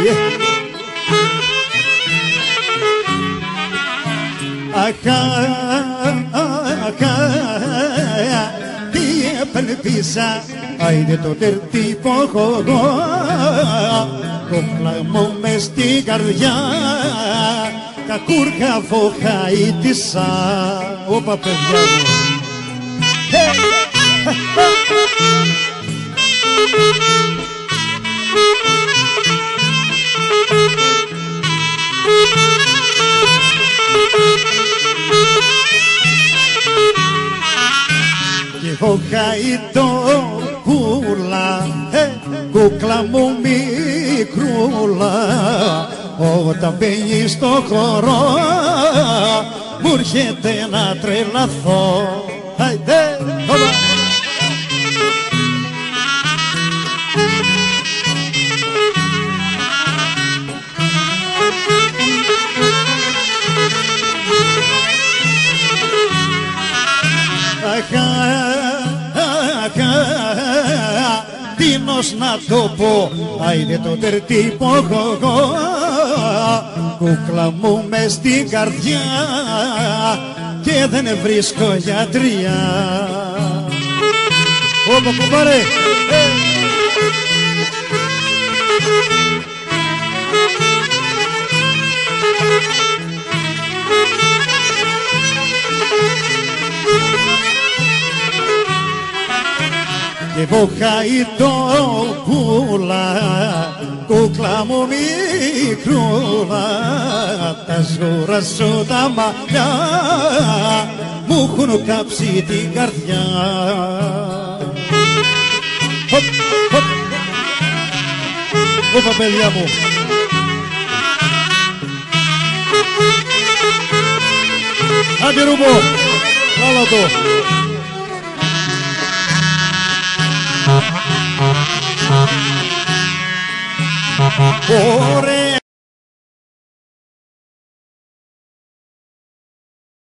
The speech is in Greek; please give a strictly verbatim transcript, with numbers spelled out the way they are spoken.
Acá, acá, τι επελπίσα, άιντε το τερτύπο χωγό, κόκλα μου μες στην καρδιά, τα κούρκα βοχαΐτησα. Όπα παιδιά μου. Και βοχαΐτο πουλα, κούκλα μου μικρούλα, όταν μπαίνει στο χώρο μου έρχεται να τρελαθώ. Άιντε, όπα. Τίνος να το πω, άιντε το τερτύπο γογό, κούκλα μου μες στην καρδιά και δεν βρίσκω γιατριά. Όπα κουμπάρε. Και βοχαΐτο πουλα, κούκλα μου μικρούλα, τα σγούρα σου τα μαλλιά μου έχουν κάψει την καρδιά. Χοπ, χοπ. Όπα παιδιά μου. Άντε Ρούμπο, βάλω το. Ωραία